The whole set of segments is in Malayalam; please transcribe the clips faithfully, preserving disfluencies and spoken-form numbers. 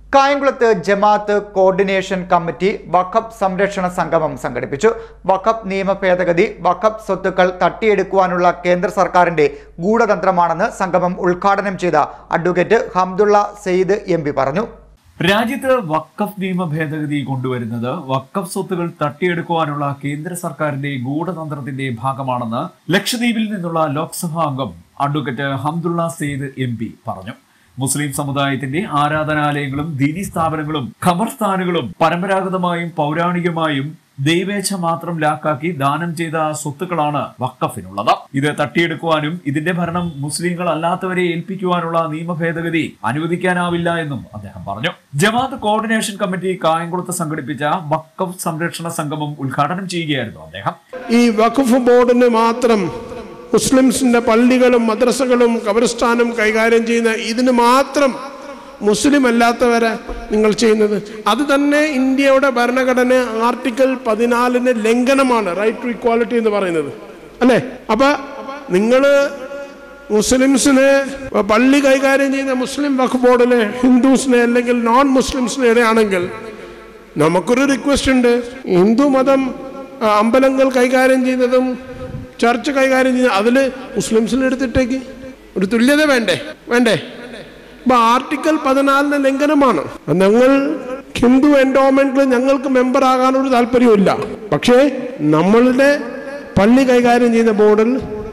കായംകുളത്ത് ജമാഅത്ത് കോർഡിനേഷൻ കമ്മിറ്റി വഖഫ് സംരക്ഷണ സംഗമം സംഘടിപ്പിച്ചു. വഖഫ് നിയമ ഭേദഗതി വഖഫ് സ്വത്തുക്കൾ തട്ടിയെടുക്കുവാനുള്ള കേന്ദ്ര സർക്കാരിന്റെ ഗൂഢതന്ത്രമാണെന്ന് സംഗമം ഉദ്ഘാടനം ചെയ്ത advocate Hamdullah Sayeed M P പറഞ്ഞു. രാജ്യത്ത് വഖഫ് നിയമ ഭേദഗതി കൊണ്ടുവരുന്നത് വഖഫ് സ്വത്തുകൾ തട്ടിയെടുക്കുവാനുള്ള കേന്ദ്ര സർക്കാരിന്റെ ഗൂഢതന്ത്രത്തിന്റെ ഭാഗമാണെന്ന് ലക്ഷദ്വീപിൽ നിന്നുള്ള ലോക്സഭാ അംഗം advocate Hamdullah Sayeed M P പറഞ്ഞു. മുസ്ലിം സമുദായത്തിന്റെ ആരാധനാലയങ്ങളും ദീനി സ്ഥാപനങ്ങളും ഖബർസ്ഥാനുകളും പരമ്പരാഗതമായും പൗരാണികമായും ദൈവേച്ഛ മാത്രം ലാക്കാക്കി ദാനം ചെയ്ത സ്വത്തുക്കളാണ് വഖഫിനുള്ളത്. ഇത് തട്ടിയെടുക്കുവാനും ഇതിന്റെ ഭരണം മുസ്ലിങ്ങൾ അല്ലാത്തവരെ ഏൽപ്പിക്കുവാനുള്ള നിയമ ഭേദഗതി അനുവദിക്കാനാവില്ല എന്നും അദ്ദേഹം പറഞ്ഞു. ജമാഅത്ത് കോർഡിനേഷൻ കമ്മിറ്റി കായംകുളത്ത് സംഘടിപ്പിച്ച വഖഫ് സംരക്ഷണ സംഗമം ഉദ്ഘാടനം ചെയ്യുകയായിരുന്നു അദ്ദേഹം. ഈ വഖഫ് ബോർഡിന് മാത്രം മുസ്ലിംസിന്റെ പള്ളികളും മദ്രസകളും ഖബർസ്ഥാനും കൈകാര്യം ചെയ്യുന്ന ഇതിന് മാത്രം മുസ്ലിം അല്ലാത്തവരെ നിങ്ങൾ ചെയ്യുന്നത്, അത് തന്നെ ഇന്ത്യയുടെ ഭരണഘടന ആർട്ടിക്കിൾ പതിനാലിന് ലംഘനമാണ്. റൈറ്റ് ടു ഇക്വാലിറ്റി എന്ന് പറയുന്നത് അല്ലേ? അപ്പൊ നിങ്ങൾ മുസ്ലിംസിനെ പള്ളി കൈകാര്യം ചെയ്യുന്ന മുസ്ലിം വഖഫ് ബോർഡിലെ ഹിന്ദുസിനെ അല്ലെങ്കിൽ നോൺ മുസ്ലിംസിനെ ഇടയാണെങ്കിൽ നമുക്കൊരു റിക്വസ്റ്റ് ഉണ്ട്. ഹിന്ദു മതം അമ്പലങ്ങൾ കൈകാര്യം ചെയ്യുന്നതും ചർച്ച് കൈകാര്യം ചെയ്യുന്നത് അതിൽ മുസ്ലിംസിനെ എടുത്തിട്ടേക്ക് ഒരു തുല്യത വേണ്ടേ വേണ്ടേ അപ്പൊ ആർട്ടിക്കിൾ പതിനാലിന് ലംഘനമാണ്. ഞങ്ങൾ ഹിന്ദു എൻഡോമെന്റിൽ ഞങ്ങൾക്ക് മെമ്പർ ആകാനൊരു താല്പര്യമില്ല. പക്ഷേ നമ്മളുടെ പള്ളി കൈകാര്യം ചെയ്യുന്ന ബോർഡിൽ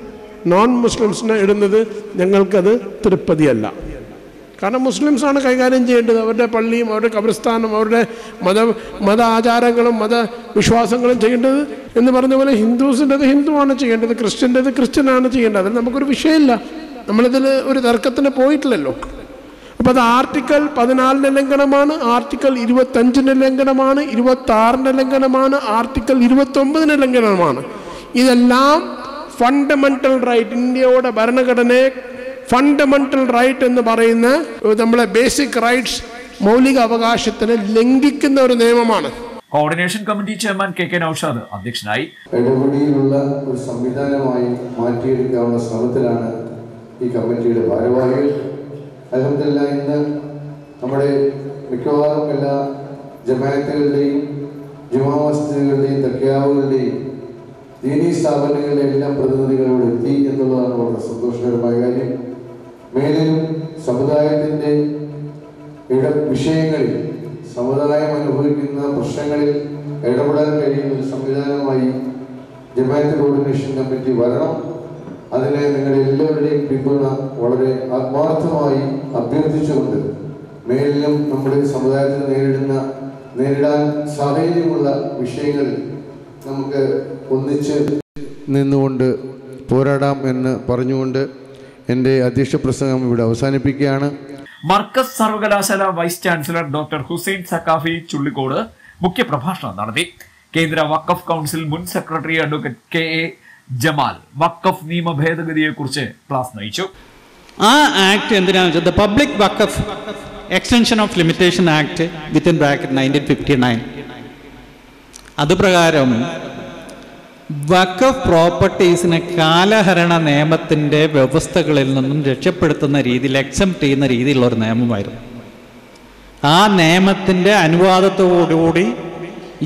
നോൺ മുസ്ലിംസിനെ ഇടുന്നത് ഞങ്ങൾക്കത് തൃപ്തിയല്ല. കാരണം മുസ്ലിംസാണ് കൈകാര്യം ചെയ്യേണ്ടത്. അവരുടെ പള്ളിയും അവരുടെ ഖബർസ്ഥാനും അവരുടെ മത മത ആചാരങ്ങളും മത വിശ്വാസങ്ങളും ചെയ്യേണ്ടത് എന്ന് പറഞ്ഞ പോലെ ഹിന്ദുസിൻ്റെത് ഹിന്ദുവാണ് ചെയ്യേണ്ടത്, ക്രിസ്ത്യൻ്റെത് ക്രിസ്ത്യനാണ് ചെയ്യേണ്ടത്. അതിൽ നമുക്കൊരു വിഷയമില്ല. നമ്മളിതിൽ ഒരു തർക്കത്തിന് പോയിട്ടില്ലല്ലോ. അപ്പോൾ അത് ആർട്ടിക്കിൾ പതിനാലിൻ്റെ ലംഘനമാണ്, ആർട്ടിക്കിൾ ഇരുപത്തഞ്ചിൻ്റെ ലംഘനമാണ്, ഇരുപത്തി ആറിൻ്റെ ലംഘനമാണ്, ആർട്ടിക്കിൾ ഇരുപത്തി ഒമ്പതിൻ്റെ ലംഘനമാണ്. ഇതെല്ലാം ഫണ്ടമെന്റൽ റൈറ്റ്, ഇന്ത്യയുടെ ഭരണഘടനയെ ഫണ്ടമെന്റൽ റൈറ്റ് എന്ന് പറയുന്ന നമ്മളെ ബേസിക് റൈറ്റ്സ്, മൗലിക അവകാശത്തിന് ലംഘിക്കുന്ന ഒരു നിയമമാണ്. Coordination committee chairman K K Noushad അധ്യക്ഷനായി. ഇടപെടിയിലുള്ള ഒരു സംവിധാനമായി മാറ്റിയെടുക്കാനുള്ള ശ്രമത്തിലാണ് ഈ കമ്മിറ്റിയുടെ ഭാരവാഹികൾ. അൽഹംദുലില്ലാഹ് ഇന്ന് നമ്മുടെ മിക്കവാറും എല്ലാ ജമാഅത്തുകളുടെയും ജുമാ മസ്ജിദുകളുടെയും തഖ്യാവുകളുടെയും ദീനീ സ്ഥാപനങ്ങളിലെ എല്ലാ പ്രതിനിധികളോട് എത്തി എന്നുള്ളതാണ് വളരെ സന്തോഷകരമായ കാര്യം. മേലിലും സമുദായത്തിൻ്റെ ഇട വിഷയങ്ങളിൽ സമുദായം അനുഭവിക്കുന്ന പ്രശ്നങ്ങളിൽ ഇടപെടാൻ കഴിയുന്ന ഒരു സംവിധാനമായി ജമാഅത്ത് കോർഡിനേഷൻ കമ്മിറ്റി വരണം. അതിനെ നിങ്ങളുടെ എല്ലാവരുടെയും പിന്തുണ വളരെ ആത്മാർത്ഥമായി അഭ്യർത്ഥിച്ചുകൊണ്ട് മേലിലും നമ്മുടെ സമുദായത്തിന് നേരിടുന്ന നേരിടാൻ സാഹചര്യമുള്ള വിഷയങ്ങളിൽ നമുക്ക് ഒന്നിച്ച് നിന്നുകൊണ്ട് പോരാടാം എന്ന് പറഞ്ഞുകൊണ്ട് എൻ്റെ അധ്യക്ഷ പ്രസംഗം ഇവിടെ അവസാനിപ്പിക്കുകയാണ്. മർക്കസ് സർവകലാശാല vice chancellor doctor Hussain Saqafi Chullikkode മുഖ്യപ്രഭാഷണം നടത്തി. കേന്ദ്ര വഖഫ് കൗൺസിൽ മുൻ secretary advocate K A Jamal വഖഫ് നിയമ ഭേദഗതിയെ കുറിച്ച് ക്ലാസ് നയിച്ചു. ആ ആക്ട് എന്തിനാണെന്ന് വെച്ചാൽ the public Waqf extension of limitation act within bracket nineteen fifty nine അതുപ്രകാരം വഖഫ് പ്രോപ്പർട്ടീസിനെ കാലഹരണ നിയമത്തിൻ്റെ വ്യവസ്ഥകളിൽ നിന്നും രക്ഷപ്പെടുത്തുന്ന രീതിയിൽ എക്സംപ്റ്റ് ചെയ്യുന്ന രീതിയിലുള്ള ഒരു നിയമമായിരുന്നു. ആ നിയമത്തിൻ്റെ അനുവാദത്തോടുകൂടി